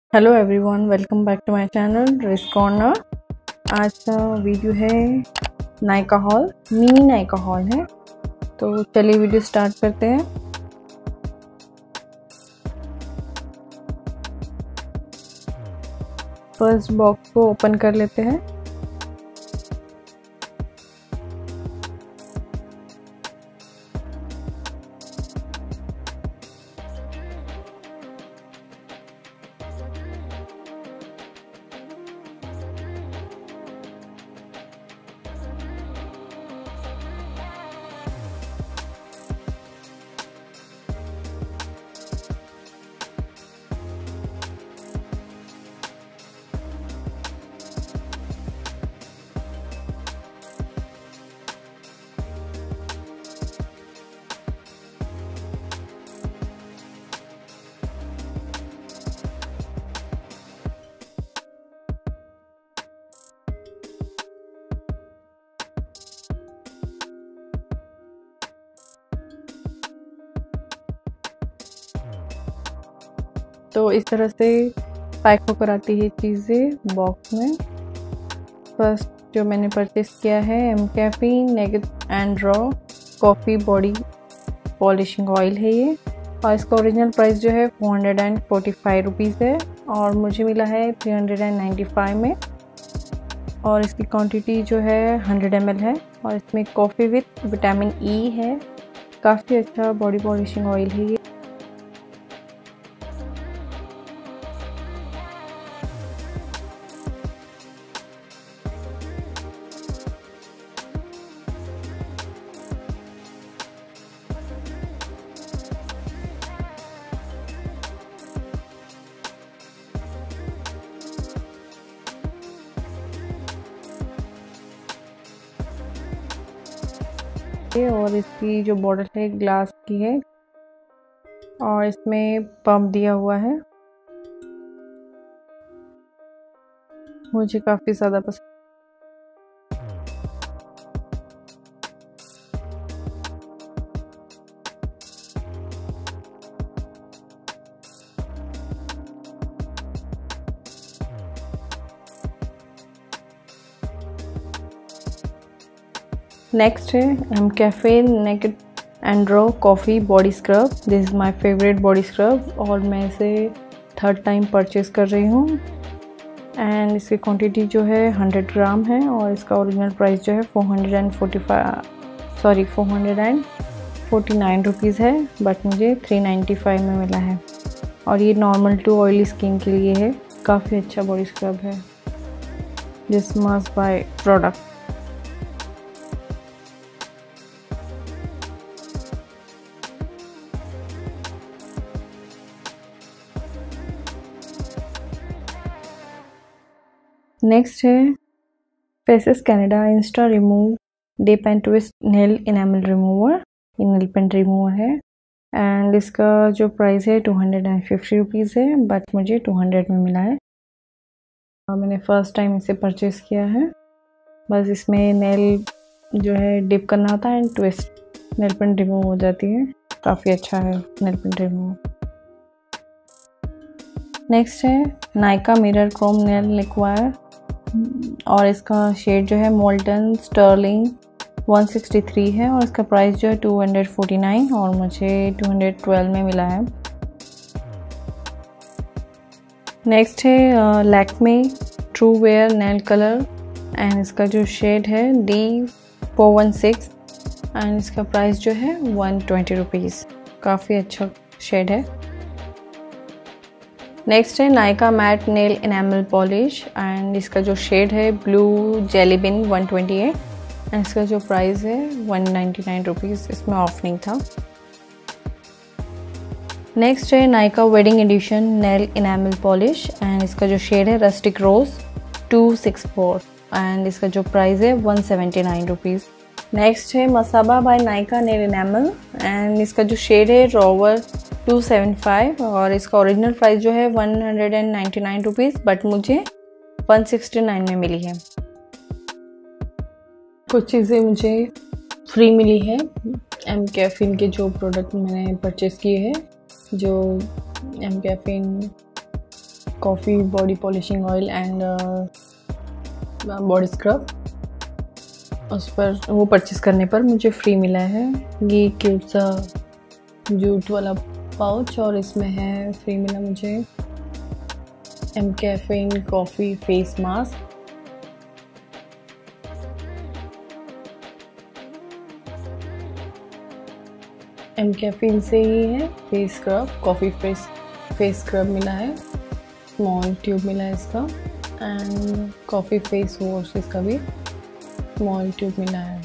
Hello everyone, welcome back to my channel risk corner. आज का video है Nykaa haul, mini Nykaa haul है। तो चलिए वीडियो स्टार्ट करते हैं। फर्स्ट बॉक्स को ओपन कर लेते हैं। तो इस तरह से पैक होकर आती है चीज़ें बॉक्स में। फर्स्ट जो मैंने परचेस किया है mCaffeine naked and raw coffee body polishing oil है ये, और इसका ओरिजिनल प्राइस जो है 445 रुपीज़ है और मुझे मिला है 395 में। और इसकी क्वांटिटी जो है 100 ml है और इसमें कॉफ़ी विथ विटामिन ई है। काफ़ी अच्छा बॉडी पॉलिशिंग ऑयल है ये। और इसकी जो बॉटल है ग्लास की है और इसमें पंप दिया हुआ है। मुझे काफ़ी ज़्यादा पसंद। नेक्स्ट है mCaffeine naked and raw coffee body scrub. This is my favourite body scrub और मैं इसे 3rd टाइम परचेज़ कर रही हूँ। एंड इसकी क्वांटिटी जो है 100 ग्राम है और इसका ओरिजिनल प्राइस जो है 449 रुपीज़ है, बट मुझे 395 में मिला है। और ये नॉर्मल टू ऑयली स्किन के लिए है। काफ़ी अच्छा बॉडी स्क्रब है। This must buy product. Next है Faces Canada insta remove dip and twist nail enamel remover. ये नेल पेंट रिमूवर है एंड इसका जो प्राइस है 250 रुपीज़ है, बट मुझे 200 में मिला है। मैंने फर्स्ट टाइम इसे परचेज़ किया है। बस इसमें नेल जो है डिप करना होता है and twist nail paint remove हो जाती है। काफ़ी अच्छा है नेल पेंट रिमूव। नेक्स्ट है Nykaa mirror chrome nail lacquer और इसका शेड जो है मोल्टन स्टर्लिंग 163 है और इसका प्राइस जो है 249 और मुझे 212 में मिला है। नेक्स्ट है Lakme true wear nail colour and इसका जो शेड है D416 एंड इसका प्राइस जो है 120 रुपीज़। काफ़ी अच्छा शेड है। नेक्स्ट है Nykaa matte nail enamel polish and इसका जो शेड है ब्लू जेली बिन 128 एंड इसका जो प्राइस है 199 रुपीज़। इसमें ऑफ नहीं था। नेक्स्ट है Nykaa wedding edition nail enamel polish and इसका जो शेड है रस्टिक रोज 264 एंड इसका जो प्राइस है 179 रुपीज़। नेक्स्ट है Masaba by Nykaa nail enamel and इसका जो शेड है रॉवर 275 और इसका ओरिजिनल प्राइस जो है 199 रुपीज़, बट मुझे 169 में मिली है। कुछ चीज़ें मुझे फ्री मिली है एम कैफीन के जो प्रोडक्ट मैंने परचेज़ किए हैं, जो mCaffeine coffee body polishing oil and body scrub. उस पर वो परचेज़ करने पर मुझे फ्री मिला है ये क्यूट सा जूट वाला पाउच, और इसमें है फ्री मिला मुझे mCaffeine coffee face mask. MCaffeine से ही है face scrub, coffee face scrub मिला है, स्मॉल ट्यूब मिला है इसका, एंड कॉफ़ी फेस वॉश इसका भी स्मॉल ट्यूब मिला है।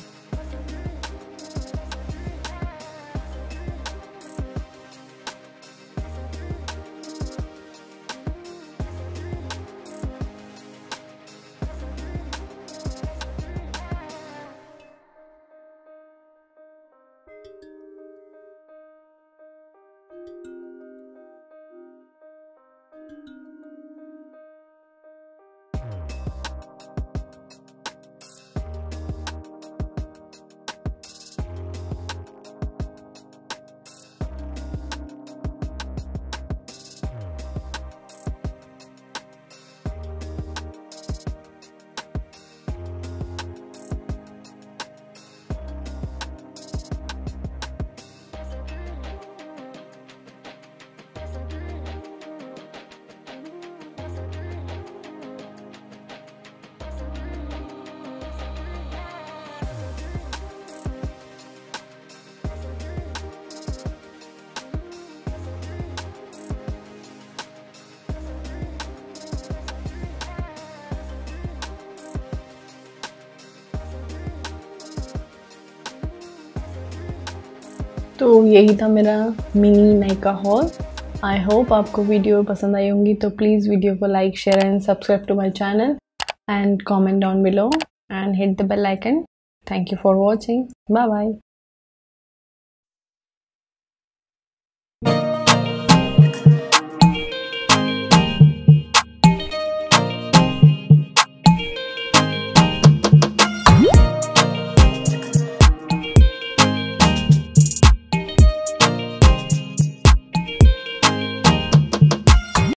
तो यही था मेरा mini Nykaa haul. I hope आपको वीडियो पसंद आई होंगी, तो प्लीज़ वीडियो को like share and subscribe to my channel and comment down below and hit the bell icon. Thank you for watching. Bye bye.